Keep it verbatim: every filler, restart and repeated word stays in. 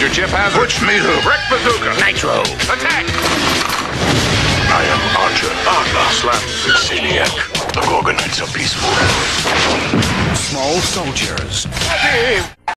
Major Chip Hazard. Butch Meadow. Rick Bazooka. Nitro. Attack. I am Archer. Arthur. Slap. Celiac. The Gorgonites are peaceful. Small soldiers.